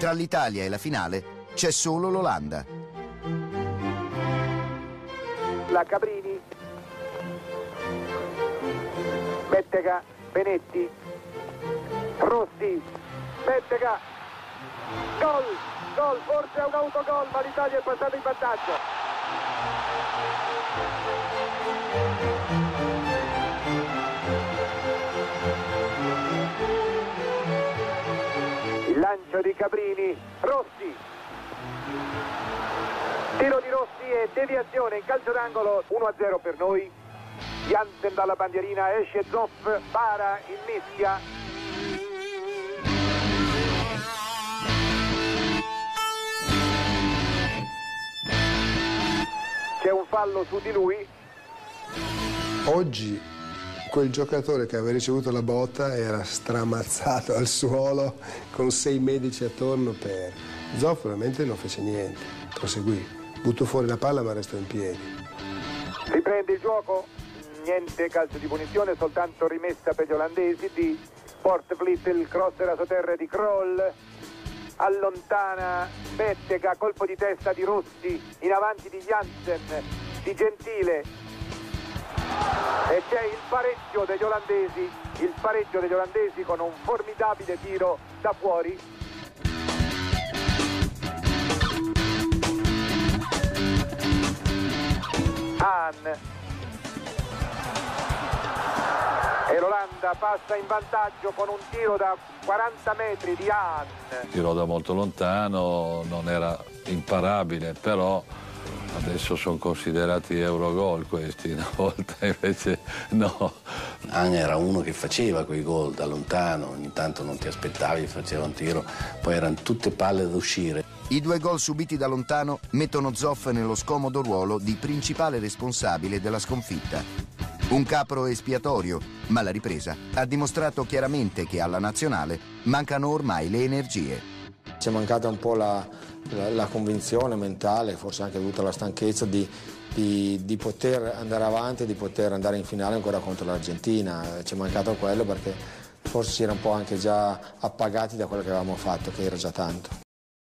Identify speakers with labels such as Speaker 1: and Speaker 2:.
Speaker 1: tra l'Italia e la finale c'è solo l'Olanda.
Speaker 2: La Caprini, Bettega, Benetti, Rossi, Bettega, gol, forse è un autogol, ma l'Italia è passata in vantaggio. Il lancio di Caprini, Rossi, tiro di Rossi e deviazione in calcio d'angolo, 1-0 per noi. Jansen dalla bandierina, esce Zoff, para in mischia. C'è un fallo su di lui.
Speaker 3: Oggi quel giocatore che aveva ricevuto la botta era stramazzato al suolo con 6 medici attorno per... Zoff veramente non fece niente, proseguì, butto fuori la palla ma restò in piedi.
Speaker 2: Riprende il gioco, niente calcio di punizione, soltanto rimessa per gli olandesi di Poortvliet, il cross era sotterra di Krol, allontana Bettega, colpo di testa di Rossi, in avanti di Jansen, di Gentile, e c'è il pareggio degli olandesi con un formidabile tiro da fuori. Hahn, e l'Olanda passa in vantaggio con un tiro da 40 metri di Hahn.
Speaker 4: Tiro da molto lontano, non era imparabile, però adesso sono considerati Eurogol questi, una volta invece no.
Speaker 5: Hahn era uno che faceva quei gol da lontano, ogni tanto non ti aspettavi, faceva un tiro, poi erano tutte palle da uscire.
Speaker 1: I 2 gol subiti da lontano mettono Zoff nello scomodo ruolo di principale responsabile della sconfitta. Un capro espiatorio, ma la ripresa ha dimostrato chiaramente che alla nazionale mancano ormai le energie.
Speaker 6: C'è mancata un po' la convinzione mentale, forse anche dovuta alla stanchezza, di poter andare avanti e di poter andare in finale ancora contro l'Argentina. C'è mancato quello perché forse si era un po' anche già appagati da quello che avevamo fatto, che era già tanto.